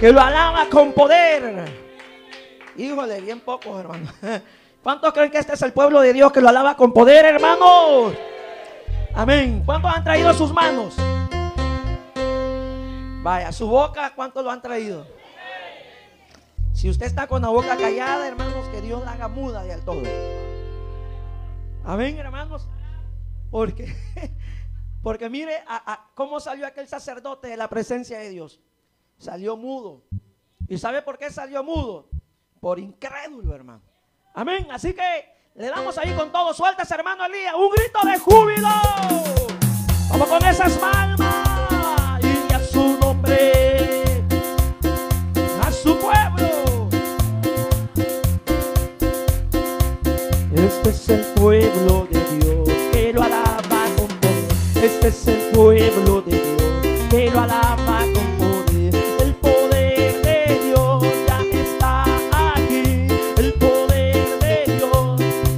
que lo alaba con poder. Híjole, bien pocos, hermano. ¿Cuántos creen que este es el pueblo de Dios que lo alaba con poder, hermanos? Amén. ¿Cuántos han traído sus manos? Vaya, su boca, ¿cuántos lo han traído? Si usted está con la boca callada, hermanos, que Dios la haga muda del todo. Amén, hermanos. Porque mire cómo salió aquel sacerdote de la presencia de Dios. Salió mudo. ¿Y sabe por qué salió mudo? Por incrédulo, hermano. Amén. Así que le damos ahí con todo. Sueltas, hermano Elías, un grito de júbilo. Vamos con esas palmas. Y a su nombre, a su pueblo. Este es el pueblo de Dios que lo alaba con poder. Este es el pueblo de Dios que lo alaba con poder. El poder de Dios ya está aquí. El poder de Dios.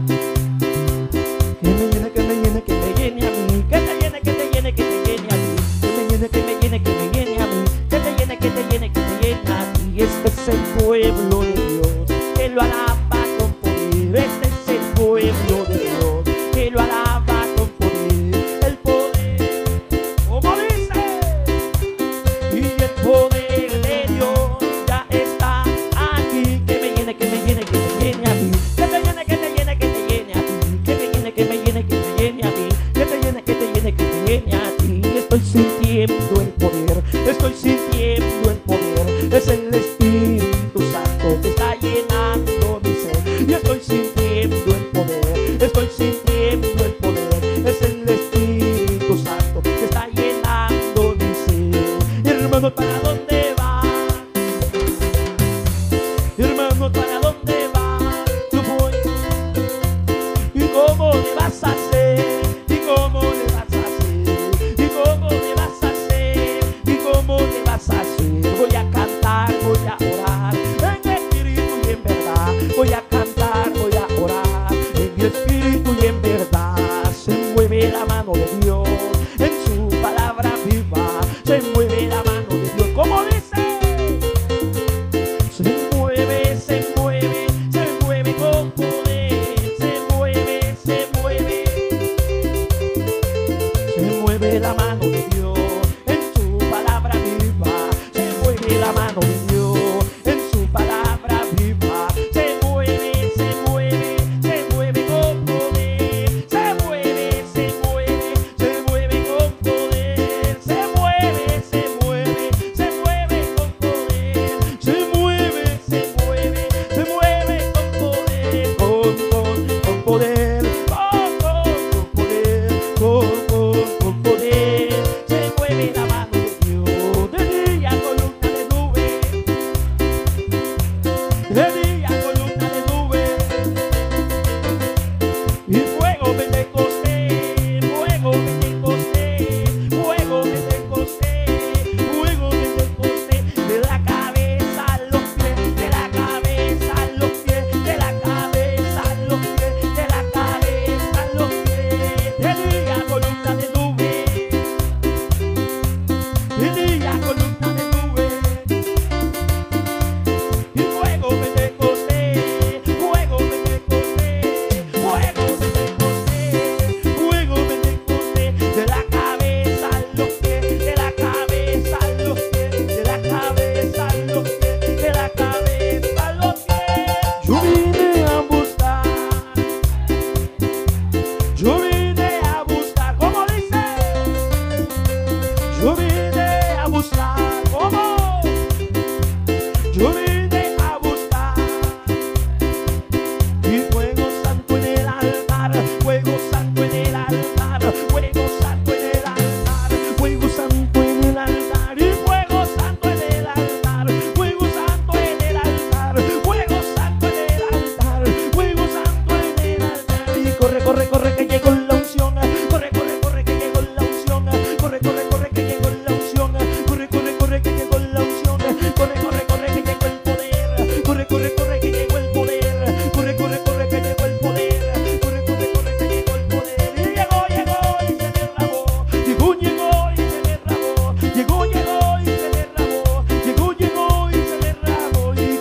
Que me llene, que me llene, que me llene a mí. Que te llene, que te llene, que te llene a mí. Que me llene, que me llene, que me llene a mí. Que te llene, que te llene, que te llene a ti. Este es el pueblo de Dios que lo alaba con poder. Este es el pueblo de Dios que lo alaba con poder. El poder, como dice, y el poder de Dios ya está aquí. Que me llene, que me llene, que me llene a mí. Que te llene, que te llene, que te llene a ti. Que me llene, que me llene, que me llene a mí. Que te llene, que te llene, que te llene a ti. Estoy sintiendo el poder, estoy sintiendo el poder. Es el Espíritu Santo que está llenando mi ser. Y estoy sintiendo el poder, estoy sintiendo el poder. Es el Espíritu Santo que está llenando mi ser. Hermano, ¿para dónde va? Hermano, ¿para dónde va? Tú voy. ¿Y cómo le vas a hacer? ¿Y cómo le vas a hacer? ¿Y cómo le vas a hacer? ¿Y cómo le vas a hacer? Voy a cantar, voy a orar en espíritu y en verdad. Voy a cantar, voy a orar en mi espíritu y en verdad. Se mueve la mano de Dios en su palabra viva. Se mueve la mano de Dios, como dice. Se mueve, se mueve, se mueve con poder. Se mueve, se mueve. Se mueve la mano de Dios en su palabra viva. Se mueve la mano de Dios en su palabra viva. Se mueve, se mueve, se mueve con poder. Se mueve, se mueve, se mueve con poder. Se mueve, se mueve, se mueve con poder. Se mueve, se mueve, se mueve con poder. Con poder, con poder. Se mueve la mano de Dios. De día columna de nube,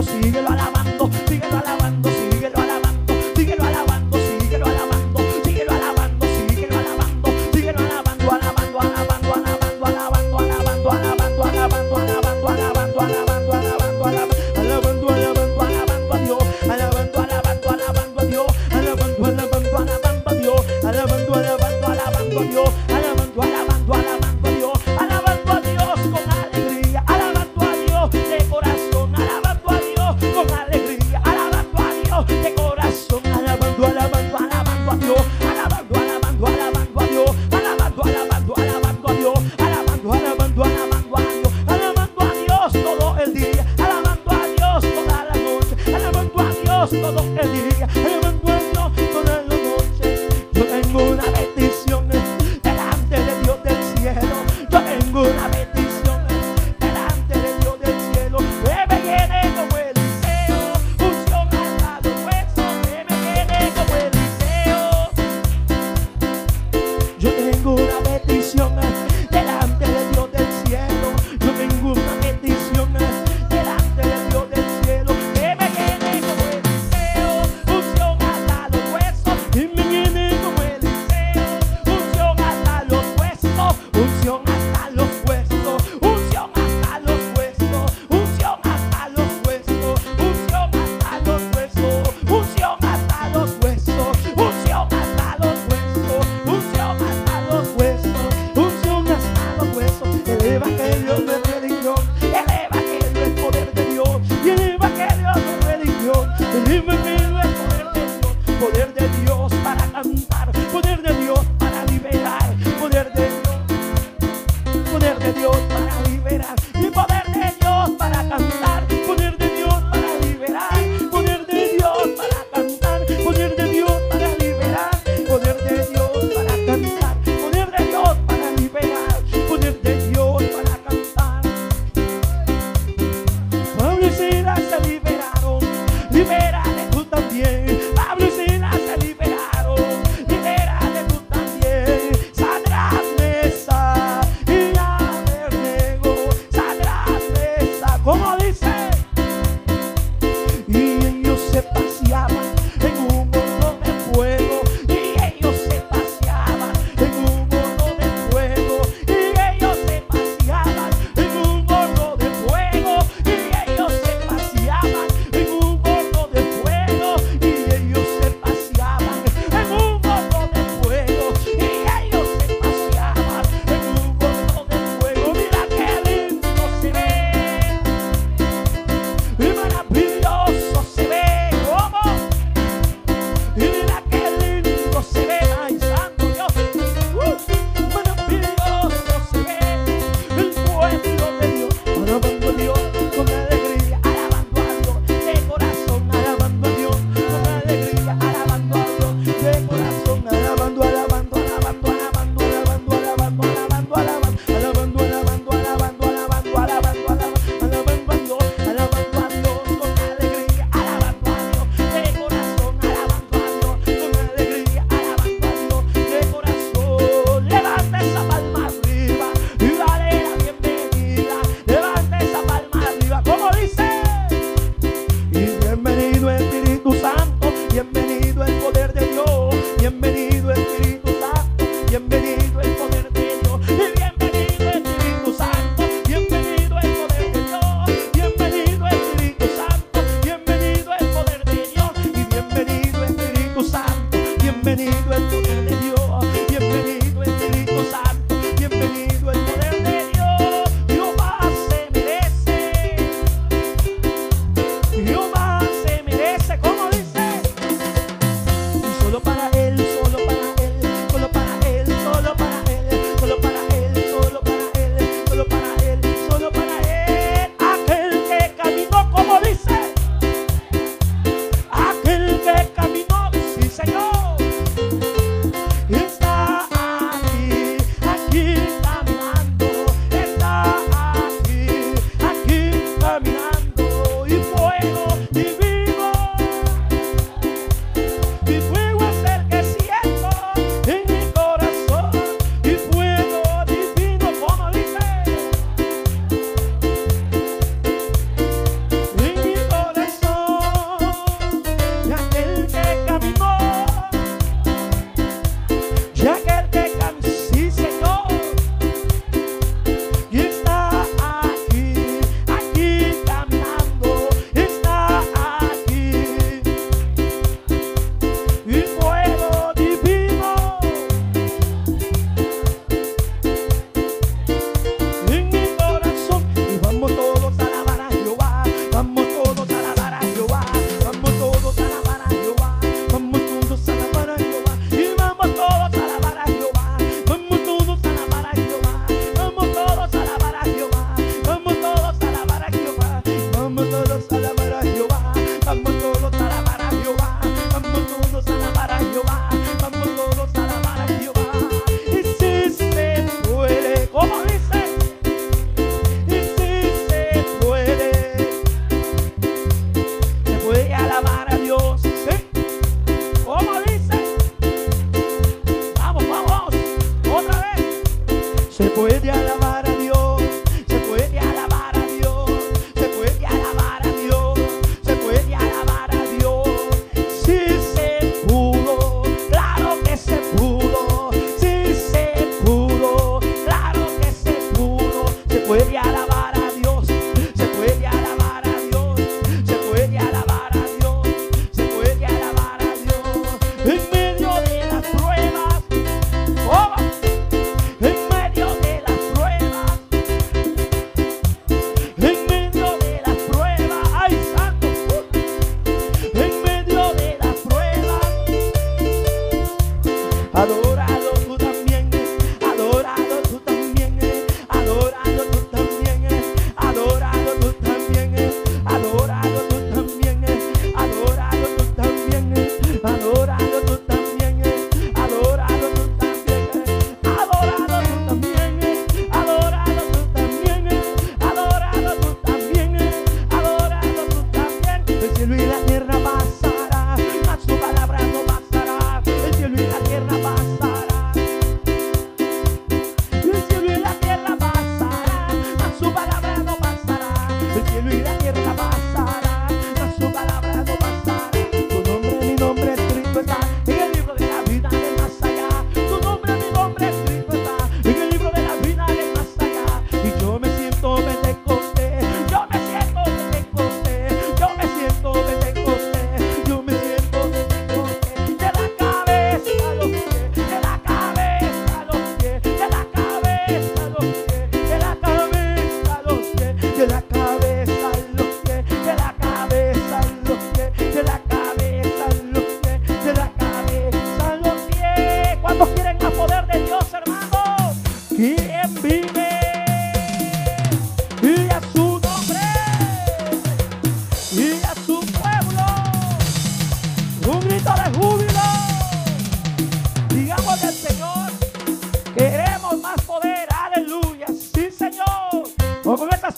alabando, síguelo alabando, síguelo alabando, síguelo alabando, síguelo alabando, síguelo alabando, síguelo alabando, síguelo alabando, síguelo alabando, alabando, alabando, alabando, alabando, alabando, alabando, alabando, alabando, alabando, alabando, alabando, alabando, alabando a Dios, alabando, alabando, alabando a Dios, alabando, alabando, alabando a Dios, alabando, alabando, alabando a Dios, alabando, alabando, alabando a Dios, alabando a Dios con alegría, alabando a Dios de corazón, alabando a Dios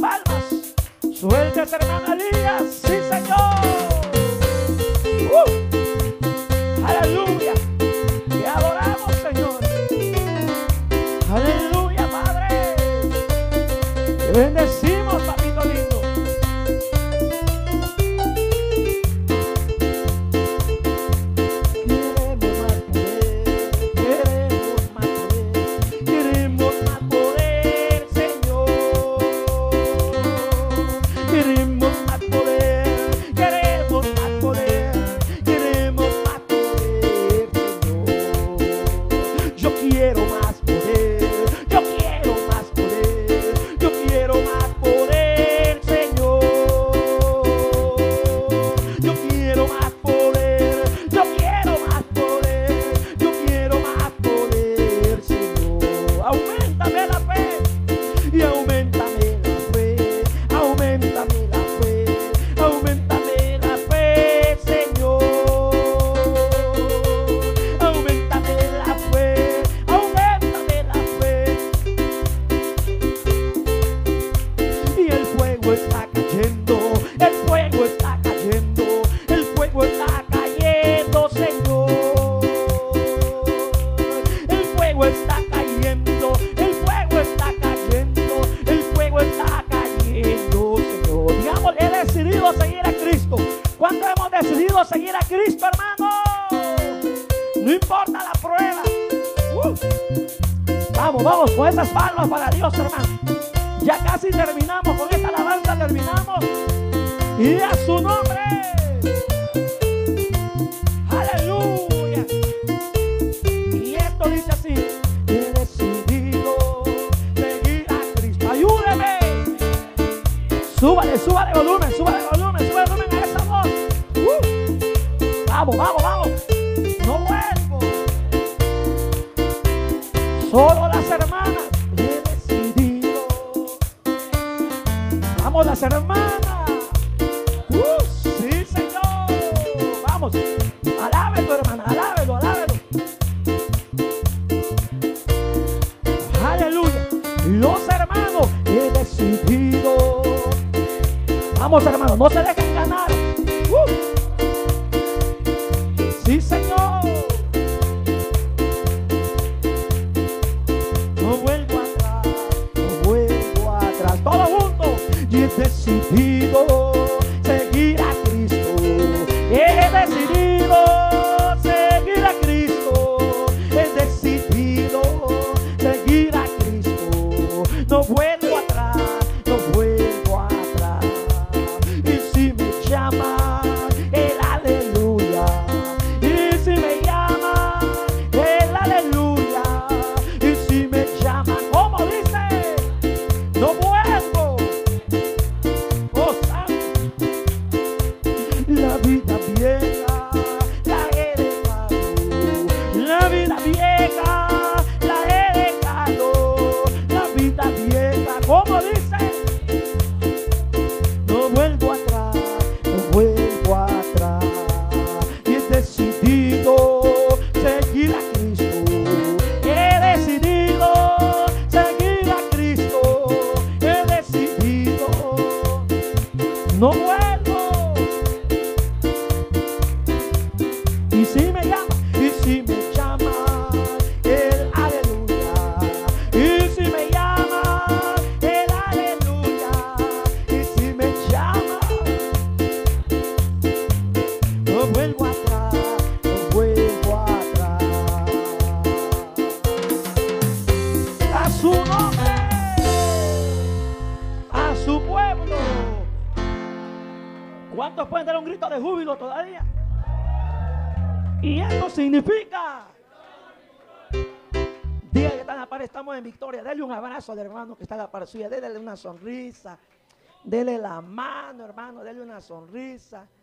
palmas. Suéltese, hermana Elías. Sí, Señor. Aleluya. Te adoramos, Señor. Aleluya, Padre. Te bendecimos, papito lindo. Queremos más poder, Señor. Queremos más poder, queremos más poder, queremos más poder, Señor. Yo quiero más poder, yo quiero más poder, yo quiero más poder, Señor. Yo quiero más poder, yo quiero más poder, yo quiero más poder, Señor. Auméntame la fe y auméntame la fe, auméntame la fe, auméntame la fe, Señor. Auméntame la fe, auméntame la fe. Y el fuego está cayendo, el fuego está cayendo, el fuego está cayendo, Señor. El fuego está cayendo, el fuego está cayendo, el fuego está cayendo, Señor. Digamos, he decidido seguir a Cristo. ¿Cuánto hemos decidido seguir a Cristo, hermano? No importa la prueba. Vamos, vamos, con esas palmas para Dios, hermano. Ya casi terminamos con esta alabanza, terminamos. Y a su nombre. Aleluya. Y esto dice así: he decidido seguir a Cristo. Ayúdeme. Súbale, súbale volumen, súbale volumen, súbale volumen a esa voz. Vamos, vamos, vamos. No vuelvo. Solo las hermanas. He decidido. Vamos, las hermanas. Sí, Señor. Vamos. Alábelo, hermana, alábelo, alábelo. Aleluya. Los hermanos, he decidido. Vamos, hermanos, no se dejen ganar. Sí, Señor. No vuelvo atrás, no vuelvo atrás. Todos juntos. Y he decidido seguir a Cristo. He decidido seguir a Cristo. He decidido seguir a Cristo. No vuelvo atrás, no vuelvo atrás. Y si me llama el aleluya, y si me llama el aleluya, y si me llama, ¿cómo dice? No vuelvo. Oh, santo. La vida vieja la he dejado, la vida vieja la he dejado, la vida vieja, ¿cómo dice? No vuelvo atrás, no vuelvo atrás. Y he decidido seguir a Cristo. He decidido seguir a Cristo. He decidido. No vuelvo. Y si me llama, y si me llama el aleluya, y si me llama el aleluya, y si me llama, no vuelvo atrás, no vuelvo atrás. A su nombre, a su pueblo. ¿Cuántos pueden dar un grito de júbilo todavía? Y esto significa, diga que están a par, estamos en victoria. Dele un abrazo al hermano que está a la par suya, dele una sonrisa, dele la mano, hermano, dele una sonrisa.